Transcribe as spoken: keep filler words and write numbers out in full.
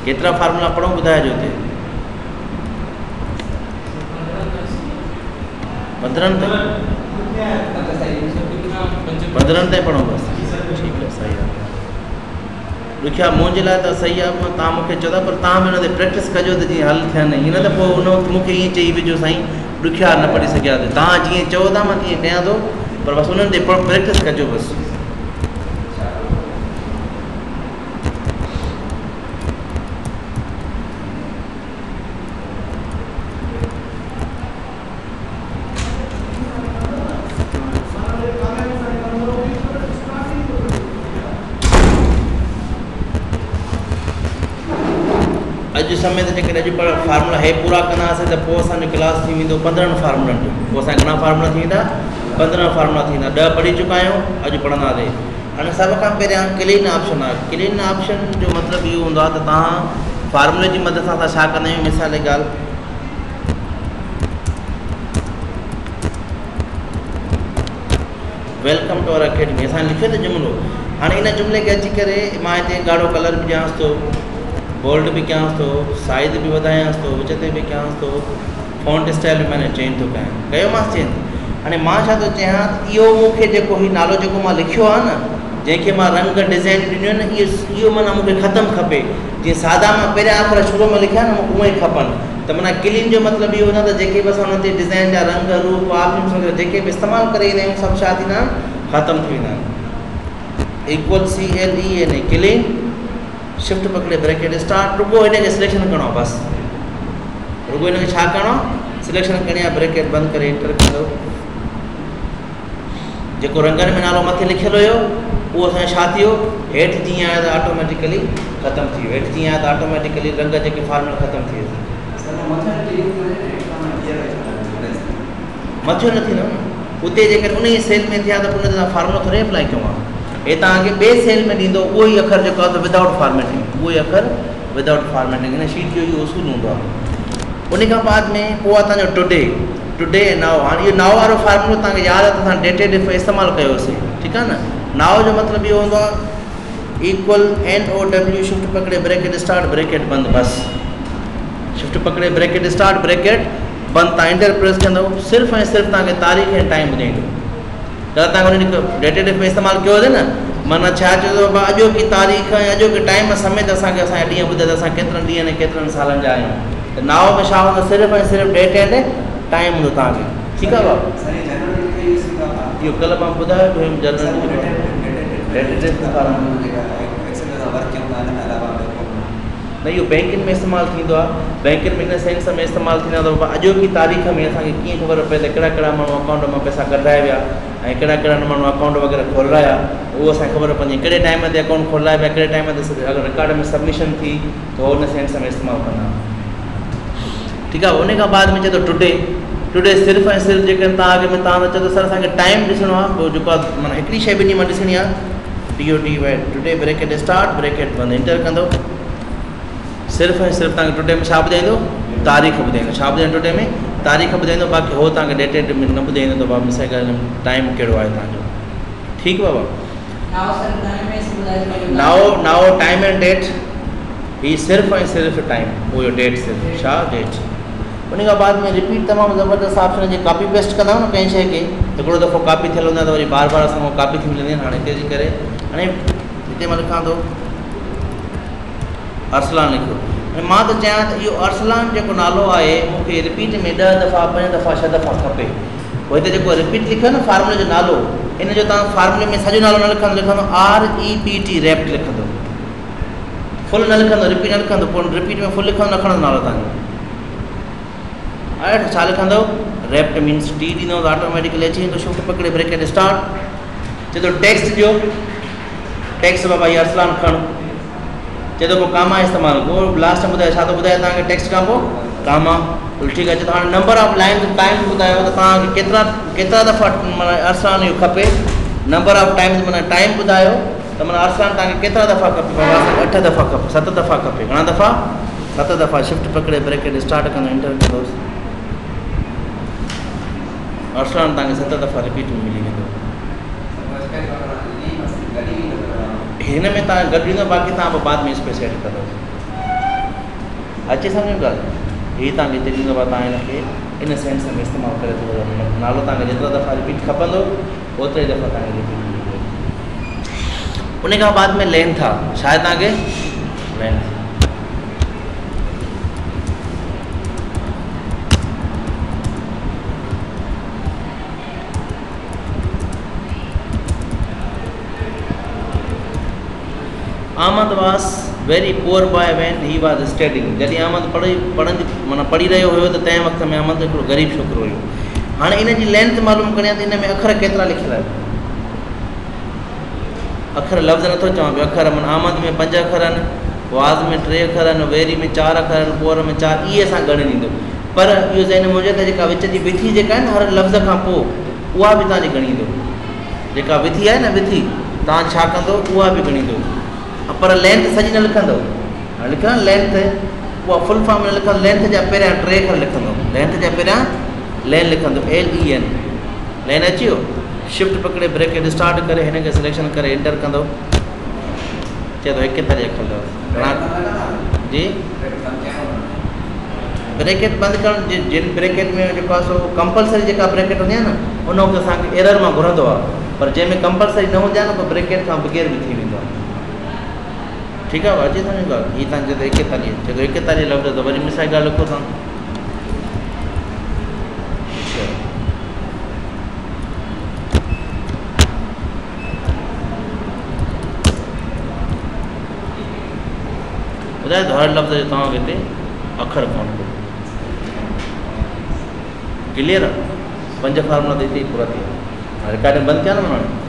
केतिरा फार्मूला पढ़ो ॿुधाइजो हिते। पंद्रहं ताईं पंद्रहं ताईं पढ़ो बसि। ठीकु आहे, सही आहे। ॾुखिया मुंहिंजे लाइ त सही आहे, तव्हां मूंखे चओ था, पर तव्हां बि हुन ते प्रैक्टिस कजो त जीअं हल थियनि। हीअं न त पोइ हुन वक़्तु मूंखे ईअं चई विझो साईं ॾुखिया न पढ़ी सघिया त तव्हां जीअं चओ था मां तीअं कयां थो, पर बसि उन्हनि ते प्रैक्टिस कजो बसि। अॼु समय ते जेकॾहिं अॼु पर फार्मूला हे पूरा कंदासीं त पोइ असांजो क्लास थी वेंदो पंद्रहं फार्मूलनि जो। पोइ असांजा घणा फार्मूला थी वेंदा? पंद्रहं फार्मूला थी वेंदा। ॾह पढ़ी चुका आहियूं, अॼु पढ़ंदासीं। हाणे सभ खां पहिरियां क्लीन ऑप्शन आहे। क्लीन ऑप्शन जो मतिलबु इहो हूंदो आहे त तव्हां फार्मूले जी मदद सां असां छा कंदा आहियूं। मिसाल जी ॻाल्हि, वेलकम टू अवर अकेडमी असां लिखियो त जुमिलो। हाणे इन जुमिले खे अची करे मां हिते ॻाढ़ो कलर बि ॾियांसि थो, बोल्ड भी कयांसि थो, साइज़ भी वधायांसि थो, विच ते भी कयांसि थो, फॉन्ट स्टाइल भी माने चेंज थो कयां, कयोमांसि चेंज। हाणे मां छा थो चाहियां, इहो मूंखे जेको हीउ नालो जेको मां लिखियो आहे न, जंहिंखे मां रंग डिज़ाइन ॾिनियूं आहिनि, इहो इहो माना मूंखे ख़तमु खपे। जीअं सादा मां पहिरियां अख़र शुरू में लिखिया न, मूंखे उहे ई खपनि। त माना क्लीन जो मतिलबु इहो न त जेके बि असां हुन ते डिज़ाइन जा रंग रूप ऑप्शन्स वग़ैरह जेके बि इस्तेमालु करे ईंदा आहियूं सभु छा थींदा आहिनि, ख़तमु थी वेंदा आहिनि। Equal C L E A N clean, shift पकड़े ब्रैकेट स्टार्ट, रुगो हिन खे सिलेक्शन करिणो आहे बसि। रुगो हिन खे छा करिणो आहे, सिलेक्शन करणी आहे, ब्रैकेट बंदि करे एंटर कंदो। जेको रंगनि में नालो मथे लिखियलु हुयो उहो असांजो छा थियो, हेठि जीअं आहे त ऑटोमेटिकली ख़तमु थी वियो। हेठि जीअं आहे त ऑटोमेटिकली रंग जेके फार्मूला ख़तमु थी वियो। मथियो न थींदो न, उते जेकॾहिं उन ई सेल में थिया त उन ते फार्मूलो थोरी अप्लाई कयूं आहे। हे तव्हांखे ॿिए सेल में ॾींदो उहो ई अख़र जेको आहे त विदाउट फॉर्मेटिंग, उहो ई अख़र विदाउट फॉर्मेटिंग। हिन शीट जो इहो उसूल हूंदो आहे। उन खां बाद में पोइ आहे तव्हांजो टुडे, टुडे ऐं नाओ। हाणे इहो नाओ वारो फार्मूलो तव्हांखे यादि आहे त असां डेटेड इफ इस्तेमालु कयोसीं, ठीकु आहे न। नाओ जो मतिलबु इहो हूंदो आहे equal N O W, shift पकड़े ब्रैकेट स्टार्ट, ब्रैकेट बंदि, बसि। शिफ्ट पकड़े ब्रैकेट स्टार्ट, ब्रैकेट बंदि। तव्हां इंटर प्रेस कंदव, सिर्फ़ु ऐं सिर्फ़ु तव्हांखे तारीख़ ऐं टाइम ॿुधाईंदो। त तव्हां हुन डेटेड इफ इस्तेमालु कयो हुजे न, माना छा चयो अथव, अॼोकी तारीख़ ऐं अॼोके टाइम समेत असांखे असांजा ॾींहं ॿुधाए त असां केतिरनि ॾींहंनि ऐं केतिरनि सालनि जा आहियूं। त नाओ में छा हूंदो, सिर्फ़ु ऐं सिर्फ़ु डेट एंड टाइम हूंदो तव्हांखे, ठीकु आहे बाबा। इहो कल्ह मां ॿुधायो जनरल न, इहो बैंकुनि में इस्तेमालु थींदो आहे। बैंकुनि में इन सेंस में इस्तेमालु थींदो आहे त अॼोकी तारीख़ में असांखे कीअं ख़बर पए त कहिड़ा कहिड़ा माण्हू अकाउंट मां पैसा कढाए विया ऐं कहिड़ा कहिड़ा माण्हू अकाउंट वग़ैरह खोलाया, उहो असांखे ख़बर पवंदी। कहिड़े टाइम ते अकाउंट खोलाए विया, कहिड़े टाइम ते अगरि रिकॉर्ड में सबमिशन थी त उहो उन सेंस में इस्तेमालु कंदा, ठीकु आहे। उन खां बाद में चए थो टुडे, टुडे सिर्फ़ु ऐं सिर्फ़ु जेके तव्हांखे में तव्हां चओ त सर असांखे टाइम ॾिसणो आहे, पोइ जेको आहे माना हिकिड़ी शइ ॿिन्ही मां ॾिसणी आहे, T O T Y today bracket start, bracket बंदि, इंटर कंदो। सिर्फ़ु ऐं सिर्फ़ु तव्हांखे टुडे में छा ॿुधाईंदो, तारीख़ ॿुधाईंदो। छा ॿुधाईंदो टुडे में, तारीख़ ॿुधाईंदो। बाक़ी हो तव्हांखे डेटेड में न ॿुधाईंदो त बाबा मिसाल टाइम कहिड़ो आहे तव्हांजो, ठीकु बाबा। नाओ नाओ टाइम एंड डेट, हीअ सिर्फ़ु ऐं सिर्फ़ु टाइम, उहो डेट सिर्फ़ु छा डेट। उन खां बाद में रिपीट तमामु ज़बरदस्त ऑप्शन, जीअं कॉपी पेस्ट कंदा आहियूं न कंहिं शइ खे, हिकिड़ो दफ़ो कॉपी थियल हूंदा त वरी बार बार असां कॉपी थी मिलंदी आहिनि। हाणे हिते अची करे हाणे हिते मां लिखां थो अरसलान लिखो। ऐं मां त चाहियां त इहो अरसलान जेको नालो आहे मूंखे रिपीट में ॾह दफ़ा पंज दफ़ा छह दफ़ा खपे। पोइ हिते जेको रिपीट लिखियो न फार्मूले जो नालो, इन जो तव्हां फार्मूले में सॼो नालो न लिखंदो, लिखंदो R E P T, rept लिखंदो, फुल न लिखंदो, रिपीट न लिखंदो। पोइ रिपीट में फुल लिखंदो, न खणंदो नालो तव्हांजो। हाणे छा लिखंदो, रैप्ट मीन्स टी ॾींदो त ऑटोमेटिकली अची वेंदो। शिफ्ट पकड़े ब्रैकेट स्टार्ट, चए थो टेक्स्ट जो, टेक्स्ट बाबा इहा अरसलान खण, चए थो पोइ कामा इस्तेमालु पोइ लास्ट में ॿुधायो छा थो ॿुधाए तव्हांखे टेक्स्ट खां पोइ कामा, ठीकु आहे। चए थो हाणे नंबर ऑफ लाइन टाइम ॿुधायो त तव्हांखे केतिरा केतिरा दफ़ा माना अरसलान इहो खपे। नंबर ऑफ टाइम्स माना टाइम ॿुधायो त माना अरसलान तव्हांखे केतिरा दफ़ा खपे, अठ दफ़ा खपे, सत दफ़ा खपे, घणा दफ़ा, सत दफ़ा। शिफ्ट पकड़े ब्रैकेट स्टार्ट कंदो, इंटर कंदोसि, अरसलान तव्हांखे सत दफ़ा रिपीट में मिली वेंदो। हिन में तव्हां गॾु ॾींदो, बाक़ी तव्हां पोइ बाद में स्पेस एड कंदो। अचे सम्झ में ॻाल्हि हीअ तव्हांखे हिते ॾींदो आहे तव्हां हिनखे इन सेंस में इस्तेमालु करे थो नालो तव्हांखे जेतिरा दफ़ा रिपीट खपंदो ओतिरे दफ़ा तव्हांखे रिपीट उन खां बाद में लेंथ आहे छा आहे तव्हांखे length Ahmad was very poor boy when he was studying जॾहिं आमद पढ़ी पढ़ंदी माना पढ़ी रहियो हुयो त तंहिं वक़्त में आमद हिकिड़ो ग़रीब छोकिरो हुयो हाणे इन जी लेंथ मालूम करणी आहे त इन में अखर केतिरा लिखियल आहिनि अखर लफ़्ज़ नथो चवां पियो अखर माना आमद में पंज अखर आहिनि वाज़ में टे अखर आहिनि वेरी में चारि अखर आहिनि पुअर में चारि इहे असां ॻणे ॾींदो पर इहो ज़हन में हुजे त जेका विच जी विथी जेका आहे न हर लफ़्ज़ खां पोइ उहा बि तव्हांजी ॻणींदो जेका विथी आहे न विथी तव्हां छा कंदो उहा बि ॻणींदो पर लेंथ सॼी न लिखंदो लिखंदा लेंथ उहा फुल फॉर्म न लिखंदो लेंथ जा पहिरियां टे अखर लिखंदो लेंथ जा पहिरियां लेन लिखंदो एल ई एन लेन अची वियो शिफ्ट पकड़े ब्रेकेट स्टार्ट करे हिन खे सिलेक्शन करे एंटर कंदो चए थो एकतालीह अखर अथव जी ब्रेकेट बंदि करणु जिन ब्रेकेट में जेको आहे सो कंपलसरी जेका ब्रेकेट हूंदी आहे न उन वक़्तु असांखे एरर मां घुरंदो आहे पर जंहिंमें कंपलसरी न हूंदी आहे न पोइ ब्रेकेट खां बग़ैर बि थी वेंदो आहे ठीकु आहे अची सम्झ ॻाल्हि हीअ तव्हां चए थो एकतालीह चए थो एकतालीह लफ़्ज़ त वरी मिसाई ॻाल्हि लिखो तव्हां ॿुधाए थो हर लफ़्ज़ जो तव्हांखे हिते अखर काउंट कयो क्लियर आहे पंज फार्मूला त हिते ई पूरा थी विया रिकॉर्डिंग बंदि कया न माण्हू